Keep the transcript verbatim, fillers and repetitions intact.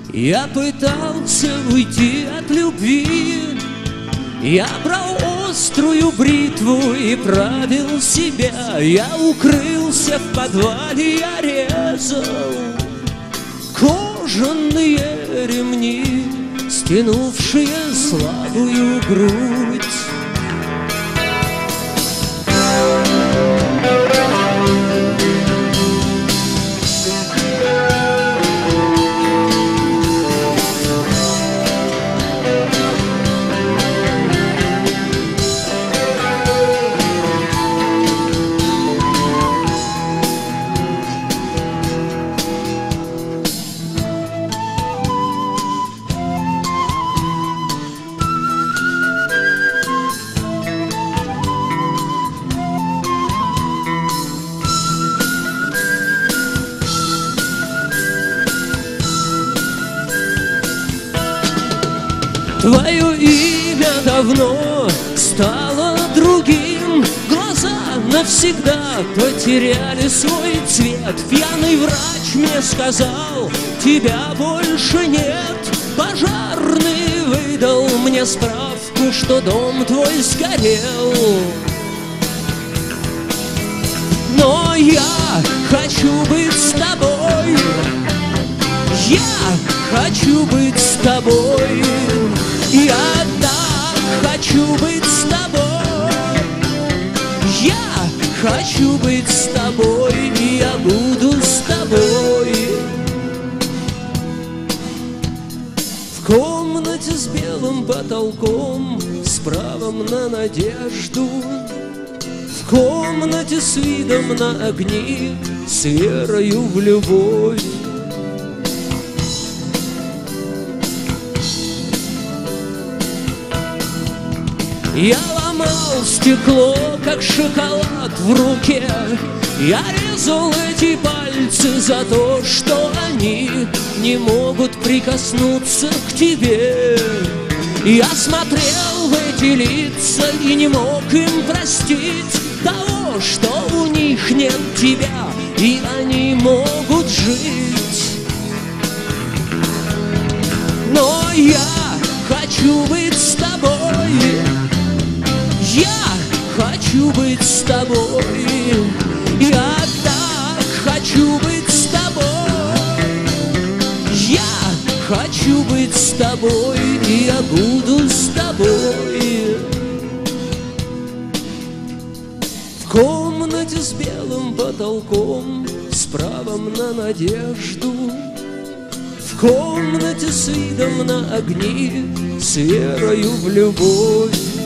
Я пытался уйти от любви, я брал острую бритву и правил себя. Я укрылся в подвале, я резал кожаные ремни, стянувшие слабую грудь. Твое имя давно стало другим, глаза навсегда потеряли свой цвет. Пьяный врач мне сказал, тебя больше нет. Пожарный выдал мне справку, что дом твой сгорел. Но я хочу быть с тобой, я хочу быть с тобой. Я так хочу быть с тобой, я хочу быть с тобой, и я буду с тобой. В комнате с белым потолком, с правом на надежду, в комнате с видом на огни, с верою в любовь. Я ломал стекло, как шоколад в руке. Я резал эти пальцы за то, что они не могут прикоснуться к тебе. Я смотрел в эти лица и не мог им простить того, что у них нет тебя, и они могут жить. Но я хочу быть с тобой, я хочу быть с тобой, я так хочу быть с тобой, я хочу быть с тобой, и я буду с тобой. В комнате с белым потолком, с правом на надежду, в комнате с видом на огни, с верою в любовь.